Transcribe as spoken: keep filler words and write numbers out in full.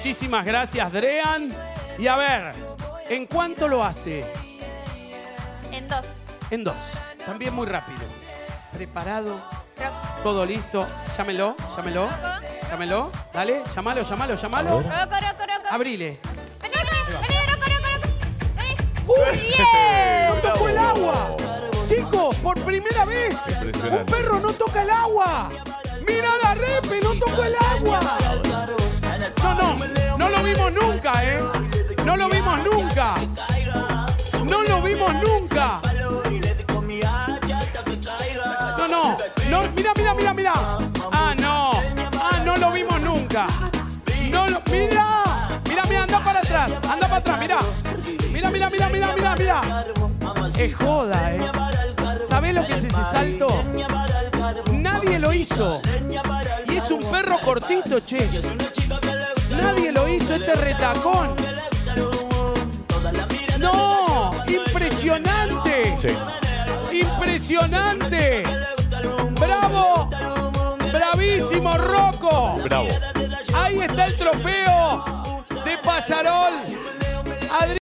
Muchísimas gracias, Drean. Y a ver, ¿en cuánto lo hace? En dos. En dos. También muy rápido. Preparado. Roco. Todo listo. Llámelo, llámelo. Roco. Llámelo. Dale, llámalo, llámalo, llámalo. Roco, roco, roco. Abrile. Vení, vení, vení, roco, roco, roco. Vení. ¡Uy! ¡Bien! ¡No tocó el agua! Chicos, por primera vez, Impresionante. un perro no toca el agua. ¡Mira la repe! ¡No tocó el agua! No, no, no lo vimos nunca, ¿eh? No lo vimos nunca. No lo vimos nunca. No, no, no, mira, mira, mira, mira. Ah, no. Ah, no lo vimos nunca. No lo, mira. Mira, mira, anda para atrás. Anda para atrás, mira. Mira, mira, mira, mira, mira, mira. Es joda, ¿eh? ¿Sabés lo que es ese salto? Nadie lo hizo. Y es un perro cortito, che. Nadie lo hizo, este retacón. ¡No! ¡Impresionante! Sí. ¡Impresionante! ¡Bravo! ¡Bravísimo, Rocco! Bravo. Ahí está el trofeo de Pallarol. Adri-